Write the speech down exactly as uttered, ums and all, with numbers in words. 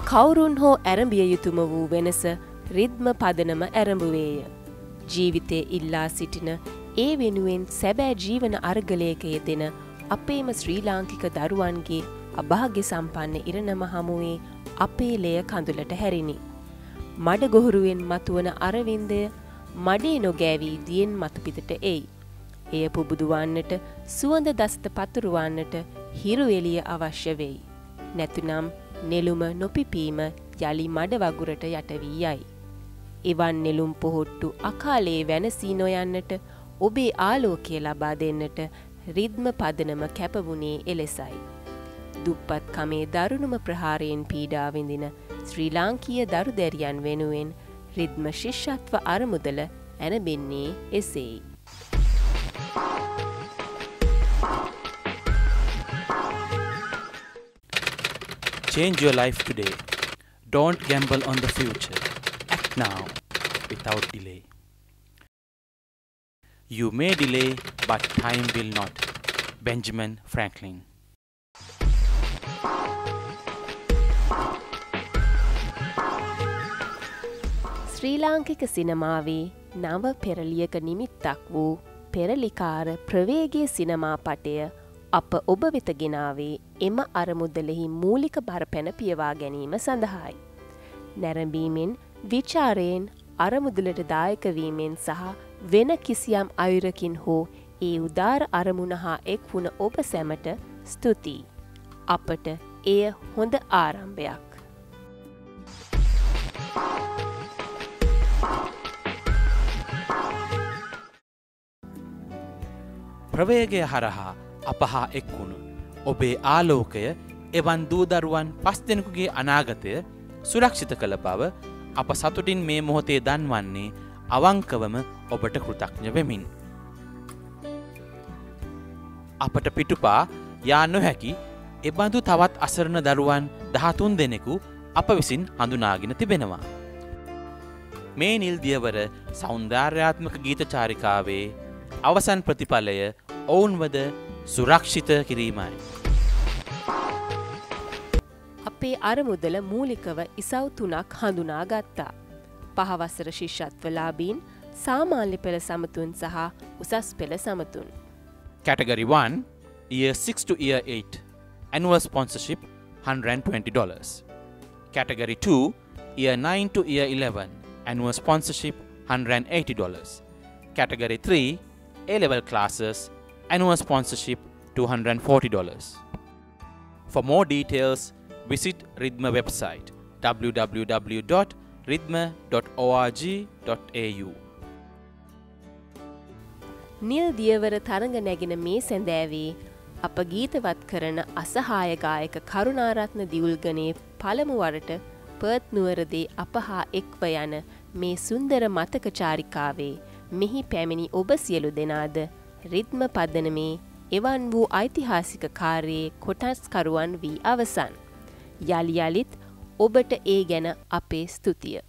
කවුරුන් හෝ ඇරඹිය යුතුම වූ වෙනස රිද්ම පදනම ඇරඹුවේය. ජීවිතයේ ඉල්ලා සිටින ඒ වෙනුවෙන් සැබෑ ජීවන අර්ගලයක යෙදෙන අපේම ශ්‍රී ලාංකික දරුවන්ගේ අභාග්‍ය සම්පන්න ඉරණම හමුවේ අපේ ලෙය කඳුලට හැරිනි. මඩ ගොහරුවෙන් මතුවන අරවින්දය මඩේ නොගෑවී දියෙන් මතුපිතට එයි. එය පුබුදුවන්නට සුවඳ දස්ත පතුරුවන්නට හිරු එළිය අවශ්‍ය වෙයි. නැතුනම් නෙළුම නොපිපීම යලි මඩ වගුරට යට වී යයි. එවන් නෙළුම් පොහොට්ටු අකාලේ වෙනසී නොයන්නට ඔබේ ආලෝකය ලබා දෙන්නට රිද්ම පදනම කැපවුණේ එලෙසයි. දුප්පත් කමේ දරුණුම ප්‍රහාරයෙන් පීඩා විඳින ශ්‍රී ලාංකීය දරුදැරියන් වෙනුවෙන් රිද්ම ශිෂ්‍යත්ව අරමුදල ඇනබෙන්නේ එසේයි. Change your life today. Don't gamble on the future. Act now without delay. You may delay, but time will not. Benjamin Franklin. ශ්‍රී ලාංකික සිනමාවේ නව පෙරලියක නිමිත්තක් වූ පෙරලිකාර ප්‍රවේගී සිනමා පටය අප ඔබ වෙත ගෙනාවේ එම අරමුදලෙහි මූලික බරපැන පියවා ගැනීම සඳහායි. නැරඹීමෙන් විචාරයෙන් අරමුදලට දායක වීමෙන් සහ වෙන කිසියම් අයුරකින් හෝ ඒ උදාර අරමුණ හා එක් වුණ ඔබ සැමට ස්තුතියි. අපට එය හොඳ ආරම්භයක්. ප්‍රවේගය හරහා අප හා එක්වුණු ඔබේ ආලෝකය එවන් දූදරුවන් පස් දෙනෙකුගේ අනාගතය සුරක්ෂිත කළ බව අප සතුටින් මේ මොහොතේ දන්වන්නේ අවංකවම ඔබට කෘතඥ වෙමින්. අපට පිටුපා යා නොහැකි එබඳු තවත් අසරණ දරුවන් දහතුන් දෙනෙකු අප විසින් හඳුනාගෙන තිබෙනවා. මේ නිල් දියවර සෞන්දර්යාත්මක ගීත චාරිකාවේ අවසන් ප්‍රතිඵලය ඔවුන්වද සුරක්ෂිත කිරීමයි. අපේ අරමුදල මූලිකව ඉසව් තුනක් හඳුනා ගත්තා. පහවසර ශිෂ්‍යත්වලාබීන්, සාමාන්‍ය පෙළ සමතුන් සහ උසස් පෙළ සමතුන්. Category one, Year six to Year eight, Annual Sponsorship one hundred twenty dollars. Category two, Year nine to Year eleven, Annual Sponsorship one hundred eighty dollars. Category three, A-Level Classes, Annual Sponsorship two hundred forty dollars. For more details, visit Ridma website w w w dot ridma dot org dot a u. නිල් දියවර තරඟ නැගෙන මේ සැඳෑවේ අප ගීතවත් කරන අසහාය ගායක කරුණාරත්න දියුල්ගනේ පළමු වරට Perth නුවරදී අප හා එක්ව යන මේ සුන්දර මතක චාරිකාවේ මෙහි පැමිණි ඔබ සියලු දෙනාද රිද්ම පදනමේ එවන් වූ ඓතිහාසික කාර්යයේ කොටස්කරුවන් වී අවසන්. යළි යළිත් ඔබට ඒ ගැන අපේ ස්තුතිය.